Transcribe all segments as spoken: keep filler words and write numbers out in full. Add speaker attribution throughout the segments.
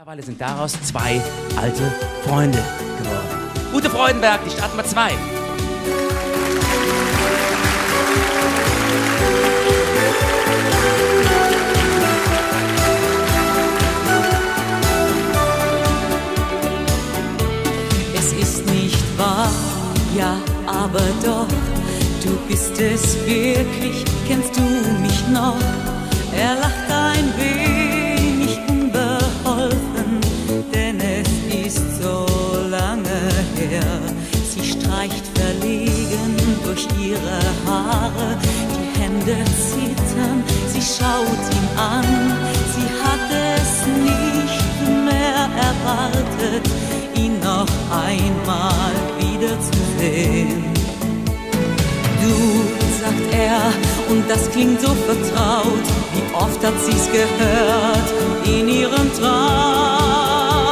Speaker 1: Mittlerweile sind daraus zwei alte Freunde geworden. Ute Freudenberg, die Stadtnummer zwei.
Speaker 2: Es ist nicht wahr, ja, aber doch, du bist es wirklich, kennst du mich noch? Er lacht ein wenig unbeholfen, denn es ist so lange her. Sie streicht verlegen durch ihre Haare, die Hände zittern, sie schaut ihn an. Sie hat es nicht mehr erwartet, ihn noch einmal wiederzusehen. Du, sagt er, und das klingt so vertraut, wie oft hat sie's gehört in ihrem Traum.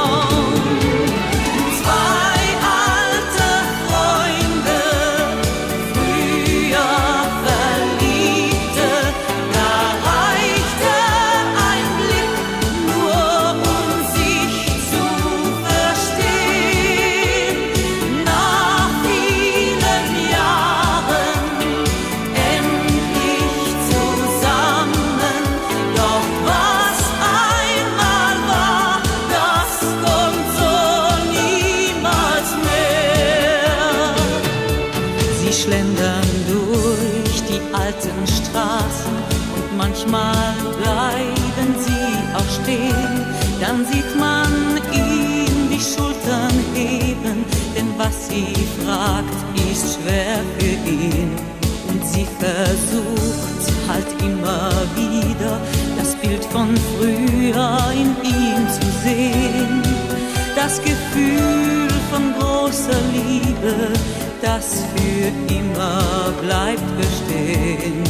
Speaker 2: Zwei alte Freunde, früher Verliebte, da reichte ein Blick nur, um sich zu verstehen. Nach vielen Jahren endlich zusammen, doch was einmal war, das kommt so niemals mehr. Sie schlendern durch die alten Straßen und manchmal bleiben sie auch stehen. Dann sieht man ihn die Schultern heben, denn was sie fragt, ist schwer für ihn. Und sie versucht halt immer wieder, das Bild von früher in ihm zu sehen. Das Gefühl von großer Liebe, das für immer bleibt bestehen.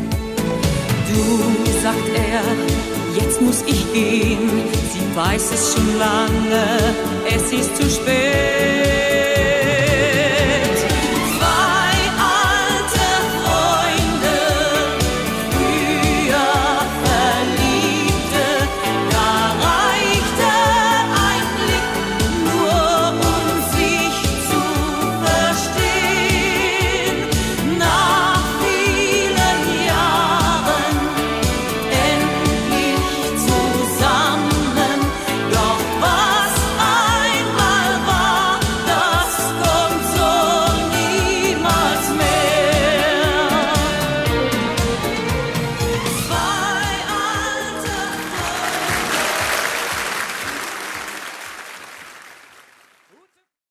Speaker 2: Du, sagt er, jetzt muss ich gehen. Sie weiß es schon lange, es ist zu spät.